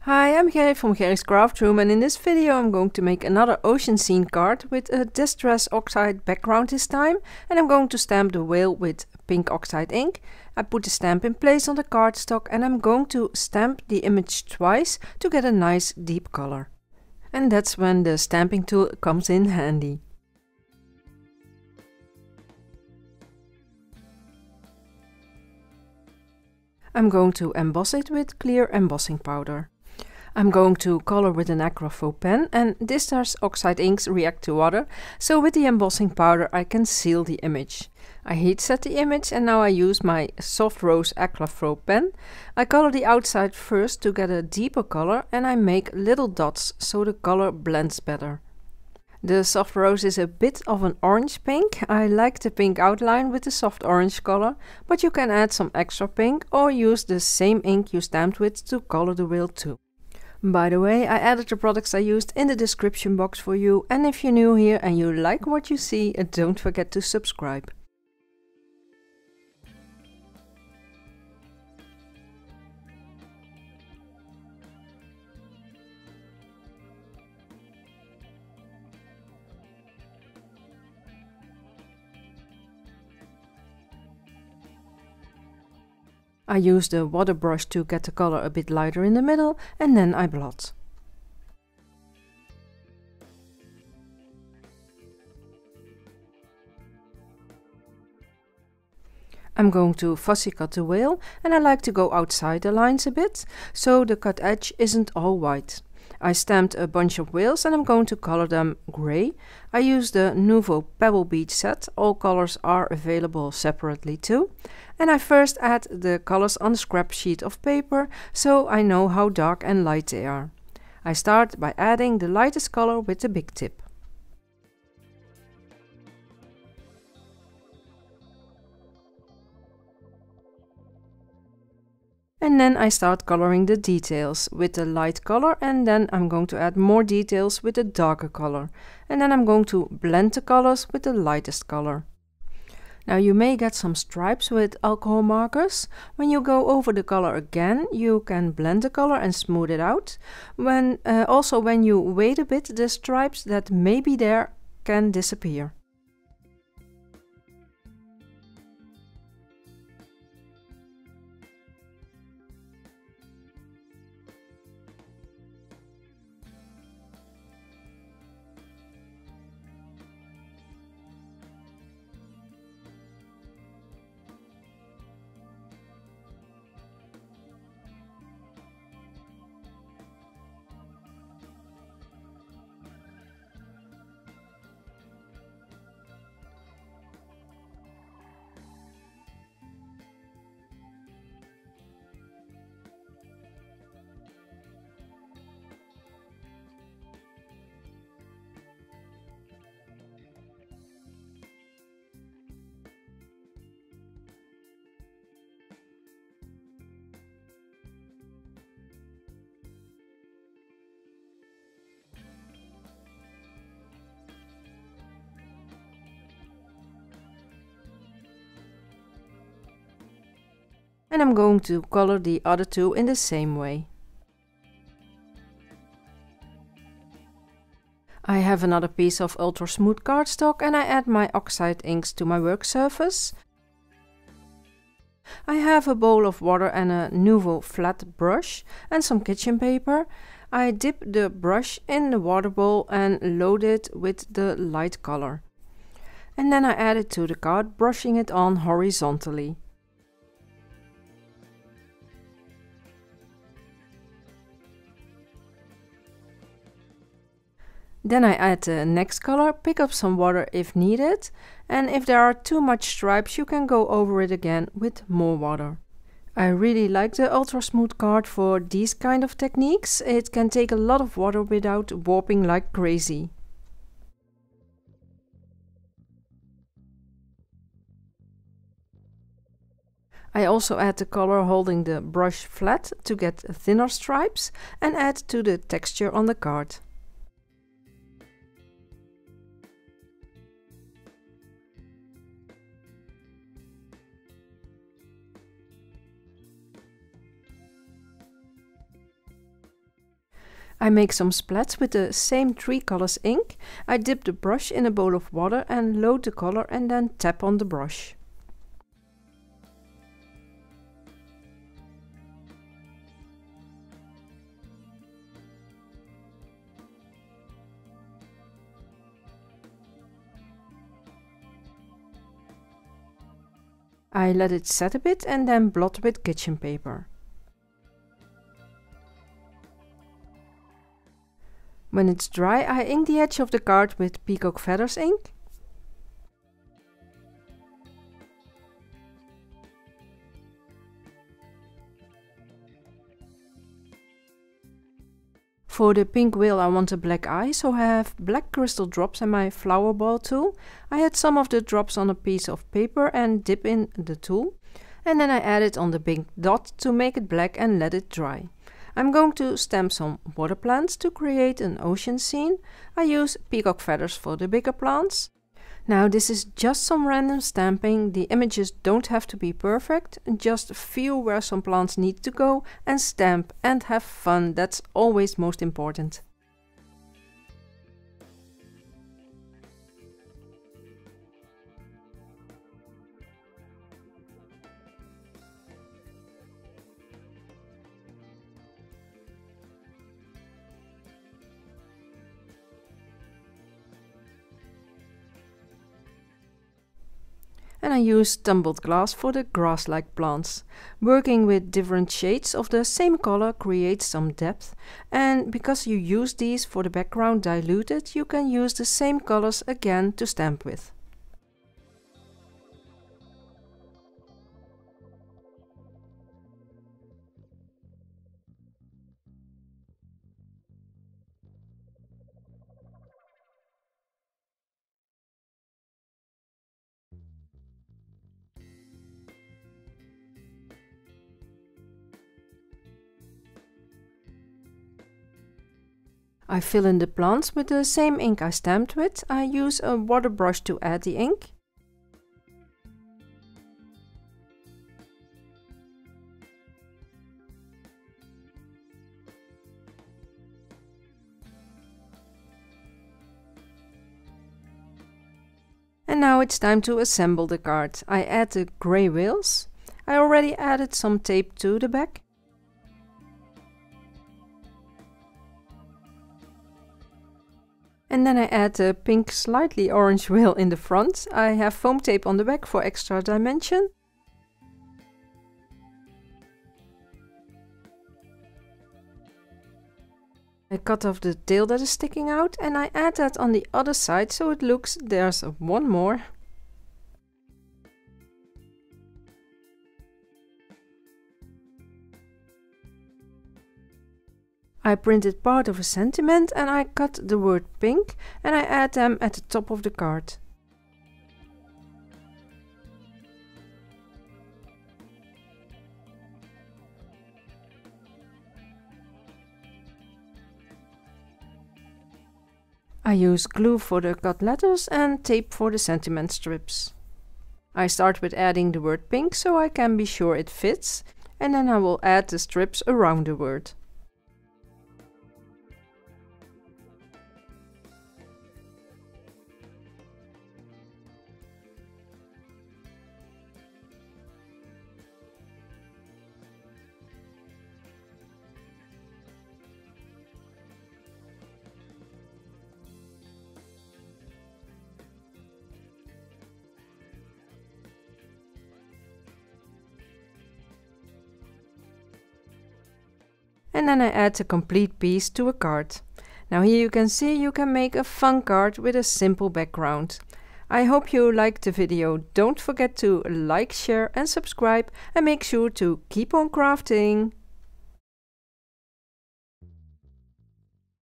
Hi, I'm Gerry from Gerry's Craft Room, and in this video I'm going to make another ocean scene card with a Distress Oxide background this time, and I'm going to stamp the whale with pink oxide ink. I put the stamp in place on the cardstock and I'm going to stamp the image twice to get a nice deep color. And that's when the stamping tool comes in handy. I'm going to emboss it with clear embossing powder. I'm going to color with an Acrafaux pen, and Distress Oxide inks react to water, so with the embossing powder I can seal the image. I heat set the image and now I use my Soft Rose Acrafaux pen. I color the outside first to get a deeper color and I make little dots so the color blends better. The Soft Rose is a bit of an orange pink. I like the pink outline with the soft orange color, but you can add some extra pink or use the same ink you stamped with to color the whale too. By the way, I added the products I used in the description box for you, and if you're new here and you like what you see, don't forget to subscribe. I use the water brush to get the color a bit lighter in the middle, and then I blot. I'm going to fussy cut the whale, and I like to go outside the lines a bit, so the cut edge isn't all white. I stamped a bunch of whales and I'm going to color them grey. I use the Nuvo Pebble Beach set, all colors are available separately too. And I first add the colors on a scrap sheet of paper, so I know how dark and light they are. I start by adding the lightest color with the big tip. And then I start coloring the details with the light color, and then I'm going to add more details with a darker color. And then I'm going to blend the colors with the lightest color. Now you may get some stripes with alcohol markers. When you go over the color again, you can blend the color and smooth it out. Also when you wait a bit, the stripes that may be there can disappear. And I'm going to color the other two in the same way. I have another piece of ultra smooth cardstock and I add my oxide inks to my work surface. I have a bowl of water and a Nuvo flat brush and some kitchen paper. I dip the brush in the water bowl and load it with the light color. And then I add it to the card, brushing it on horizontally. Then I add the next color, pick up some water if needed, and if there are too much stripes you can go over it again with more water. I really like the Ultra Smooth card for these kind of techniques. It can take a lot of water without warping like crazy. I also add the color holding the brush flat to get thinner stripes and add to the texture on the card. I make some splats with the same 3 colors ink. I dip the brush in a bowl of water and load the color and then tap on the brush. I let it set a bit and then blot with kitchen paper. When it's dry, I ink the edge of the card with Peacock Feathers ink. For the pink whale I want a black eye, so I have black crystal drops and my flower ball tool. I had some of the drops on a piece of paper and dip in the tool. And then I add it on the pink dot to make it black and let it dry. I'm going to stamp some water plants to create an ocean scene. I use Peacock Feathers for the bigger plants. Now this is just some random stamping. The images don't have to be perfect, just feel where some plants need to go and stamp and have fun. That's always most important. And I use tumbled glass for the grass-like plants. Working with different shades of the same color creates some depth, and because you use these for the background diluted, you can use the same colors again to stamp with. I fill in the plants with the same ink I stamped with. I use a water brush to add the ink. And now it's time to assemble the card. I add the grey whales. I already added some tape to the back. And then I add the pink slightly orange whale in the front. I have foam tape on the back for extra dimension. I cut off the tail that is sticking out and I add that on the other side so it looks there's one more. I printed part of a sentiment and I cut the word pink and I add them at the top of the card. I use glue for the cut letters and tape for the sentiment strips. I start with adding the word pink so I can be sure it fits, and then I will add the strips around the word. And then I add the complete piece to a card. Now here you can see you can make a fun card with a simple background. I hope you liked the video. Don't forget to like, share and subscribe, and make sure to keep on crafting!